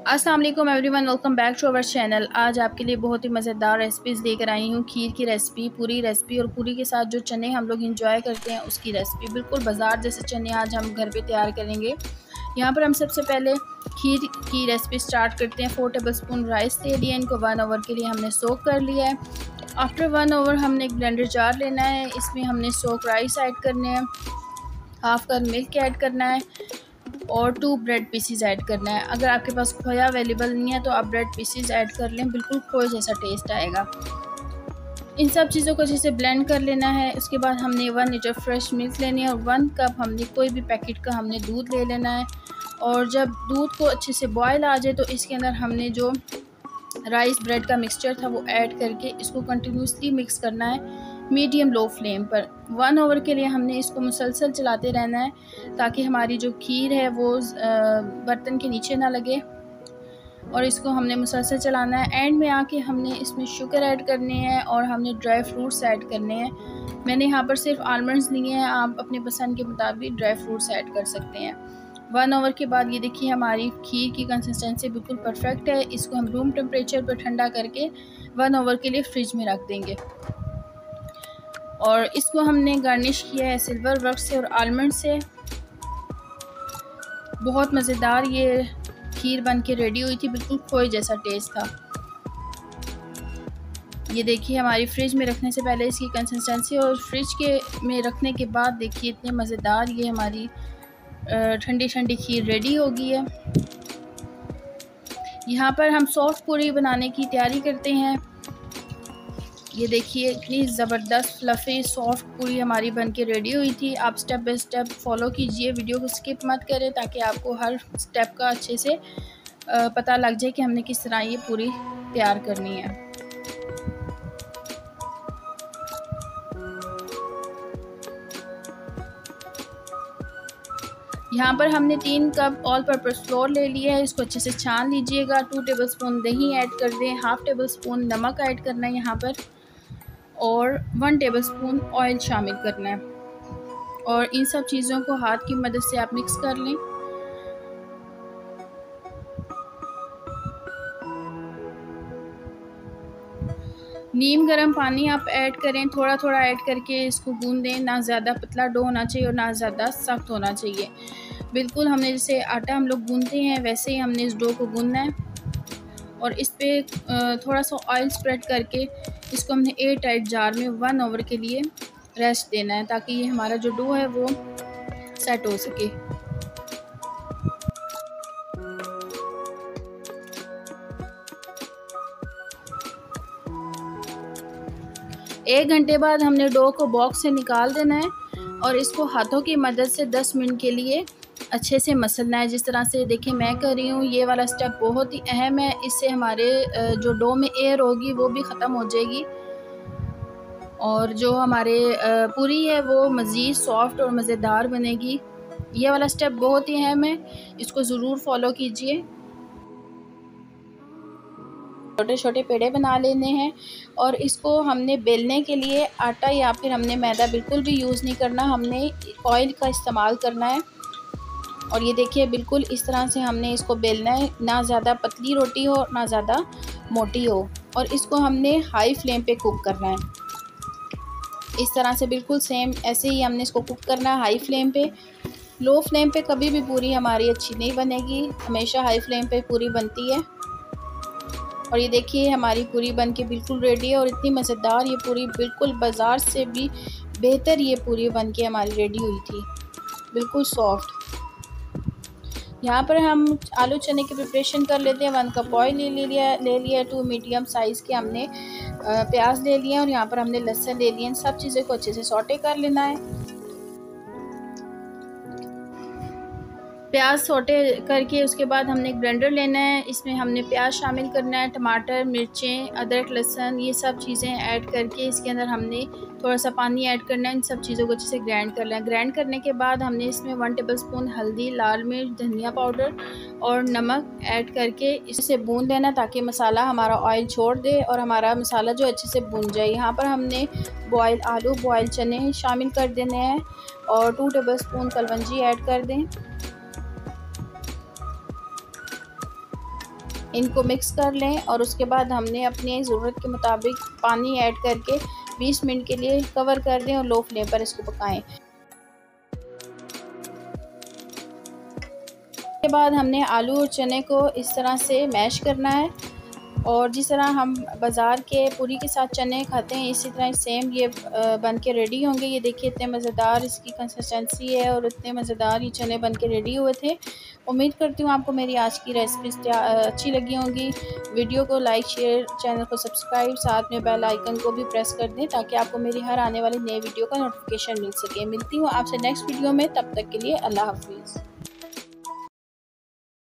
अस्सलाम वालेकुम everyone, welcome back to our channel. आज आपके लिए बहुत ही मज़ेदार रेसिपीज़ लेकर आई हूँ। खीर की रेसिपी, पूरी रेसिपी और पूरी के साथ जो चने हम लोग इंजॉय करते हैं उसकी रेसिपी। बिल्कुल बाज़ार जैसे चने आज हम घर पे तैयार करेंगे। यहाँ पर हम सबसे पहले खीर की रेसिपी स्टार्ट करते हैं। 4 टेबल स्पून राइस ले लिया, इनको 1 आवर के लिए हमने सोक कर लिया है। आफ्टर 1 आवर हमने एक ब्लेंडर जार लेना है, इसमें हमने सोक राइस ऐड करने हैं, हाफ कप मिल्क ऐड करना है और 2 ब्रेड पीसीज ऐड करना है। अगर आपके पास खोया अवेलेबल नहीं है तो आप ब्रेड पीसीज ऐड कर लें, बिल्कुल खोए जैसा टेस्ट आएगा। इन सब चीज़ों को अच्छे से ब्लेंड कर लेना है। उसके बाद हमने 1 लीटर फ्रेश मिल्क लेनी है और 1 कप हमने कोई भी पैकेट का हमने दूध ले लेना है। और जब दूध को अच्छे से बॉयल आ जाए तो इसके अंदर हमने जो राइस ब्रेड का मिक्सचर था वो ऐड करके इसको कंटिन्यूसली मिक्स करना है मीडियम लो फ्लेम पर। 1 आवर के लिए हमने इसको मुसलसल चलाते रहना है ताकि हमारी जो खीर है वो बर्तन के नीचे ना लगे, और इसको हमने मुसलसल चलाना है। एंड में आके हमने इसमें शुगर ऐड करने हैं और हमने ड्राई फ्रूट्स ऐड करने हैं। मैंने यहाँ पर सिर्फ आलमंड्स लिए हैं, आप अपने पसंद के मुताबिक ड्राई फ्रूट्स ऐड कर सकते हैं। 1 आवर के बाद ये देखिए हमारी खीर की कंसिस्टेंसी बिल्कुल परफेक्ट है। इसको हम रूम टेम्परेचर पर ठंडा करके 1 आवर के लिए फ्रिज में रख देंगे। और इसको हमने गार्निश किया है सिल्वर वर्क से और आलमंड से। बहुत मज़ेदार ये खीर बन के रेडी हुई थी, बिल्कुल खोए जैसा टेस्ट था। ये देखिए हमारी फ्रिज में रखने से पहले इसकी कंसिस्टेंसी और फ्रिज के में रखने के बाद देखिए इतने मज़ेदार ये हमारी ठंडी ठंडी खीर रेडी हो गई है। यहाँ पर हम सॉफ्ट पूरी बनाने की तैयारी करते हैं। ये देखिए इतनी ज़बरदस्त फ्लफ़ी सॉफ्ट पूरी हमारी बन के रेडी हुई थी। आप स्टेप बाय स्टेप फॉलो कीजिए, वीडियो को स्किप मत करें ताकि आपको हर स्टेप का अच्छे से पता लग जाए कि हमने किस तरह ये पूरी तैयार करनी है। यहाँ पर हमने 3 कप ऑल पर्पस फ्लोर ले लिया है, इसको अच्छे से छान लीजिएगा। 2 टेबल स्पून दही ऐड कर दें, हाफ़ टेबल स्पून नमक ऐड करना है यहाँ पर और 1 टेबल स्पून ऑयल शामिल करना है। और इन सब चीज़ों को हाथ की मदद से आप मिक्स कर लें। नीम गर्म पानी आप ऐड करें, थोड़ा थोड़ा ऐड करके इसको गूंदें। ना ज़्यादा पतला डो होना चाहिए और ना ज़्यादा सख्त होना चाहिए। बिल्कुल हमने जैसे आटा हम लोग गूंदते हैं वैसे ही हमने इस डो को गूंदना है। और इस पर थोड़ा सा ऑयल स्प्रेड करके इसको हमने एयर टाइट जार में 1 आवर के लिए रेस्ट देना है ताकि ये हमारा जो डो है वो सेट हो सके। एक घंटे बाद हमने डो को बॉक्स से निकाल देना है और इसको हाथों की मदद से 10 मिनट के लिए अच्छे से मसलना है। जिस तरह से देखिए मैं कर रही हूँ, ये वाला स्टेप बहुत ही अहम है। इससे हमारे जो डो में एयर होगी वो भी ख़त्म हो जाएगी और जो हमारे पूरी है वो मज़ीद सॉफ्ट और मज़ेदार बनेगी। ये वाला स्टेप बहुत ही अहम है, इसको ज़रूर फॉलो कीजिए। छोटे छोटे पेड़े बना लेने हैं और इसको हमने बेलने के लिए आटा या फिर हमने मैदा बिल्कुल भी यूज़ नहीं करना, हमने ऑयल का इस्तेमाल करना है। और ये देखिए बिल्कुल इस तरह से हमने इसको बेलना है, ना ज़्यादा पतली रोटी हो ना ज़्यादा मोटी हो। और इसको हमने हाई फ्लेम पे कुक करना है। इस तरह से बिल्कुल सेम ऐसे ही हमने इसको कुक करना है हाई फ्लेम पे। लो फ्लेम पे कभी भी पूरी हमारी अच्छी नहीं बनेगी, हमेशा हाई फ्लेम पे पूरी बनती है। और ये देखिए हमारी पूरी बन के बिल्कुल रेडी है और इतनी मज़ेदार ये पूरी, बिल्कुल बाज़ार से भी बेहतर ये पूरी बन के हमारी रेडी हुई थी, बिल्कुल सॉफ्ट। यहाँ पर हम आलू चने की प्रिपरेशन कर लेते हैं। 1 कप ऑयल ले लिया 2 मीडियम साइज़ के हमने प्याज ले लिए और यहाँ पर हमने लहसुन ले लिए। इन सब चीज़ों को अच्छे से सौटे कर लेना है। प्याज सौटे करके उसके बाद हमने एक ब्लेंडर लेना है, इसमें हमने प्याज शामिल करना है, टमाटर, मिर्चें, अदरक, लहसुन, ये सब चीज़ें ऐड करके इसके अंदर हमने थोड़ा सा पानी ऐड करना है। इन सब चीज़ों को अच्छे से ग्राइंड कर लें। ग्राइंड करने के बाद हमने इसमें 1 टेबल स्पून हल्दी, लाल मिर्च, धनिया पाउडर और नमक ऐड करके इसे भून लेना ताकि मसाला हमारा ऑयल छोड़ दे और हमारा मसाला जो अच्छे से भून जाए। यहाँ पर हमने बॉयल आलू, बॉयल चने शामिल कर देने हैं और 2 टेबल स्पून कलवंजी ऐड कर दें। इनको मिक्स कर लें और उसके बाद हमने अपनी ज़रूरत के मुताबिक पानी ऐड करके 20 मिनट के लिए कवर कर दें और लो फ्लेम पर इसको पकाएं। उसके बाद हमने आलू और चने को इस तरह से मैश करना है और जिस तरह हम बाज़ार के पूरी के साथ चने खाते हैं इसी तरह सेम ये बन के रेडी होंगे। ये देखिए इतने मज़ेदार इसकी कंसिस्टेंसी है और इतने मज़ेदार ये चने बन के रेडी हुए थे। उम्मीद करती हूँ आपको मेरी आज की रेसिपी अच्छी लगी होंगी। वीडियो को लाइक, शेयर, चैनल को सब्सक्राइब, साथ में बेल आइकन को भी प्रेस कर दें ताकि आपको मेरी हर आने वाली नई वीडियो का नोटिफिकेशन मिल सके। मिलती हूँ आपसे नेक्स्ट वीडियो में, तब तक के लिए अल्लाह हाफिज़।